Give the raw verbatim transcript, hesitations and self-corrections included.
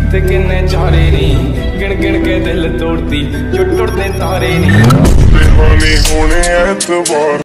ते किन्ने चारे नी गिन गिन के दिल तोड़ती जो टुटदे तारे नी। होने ऐतबार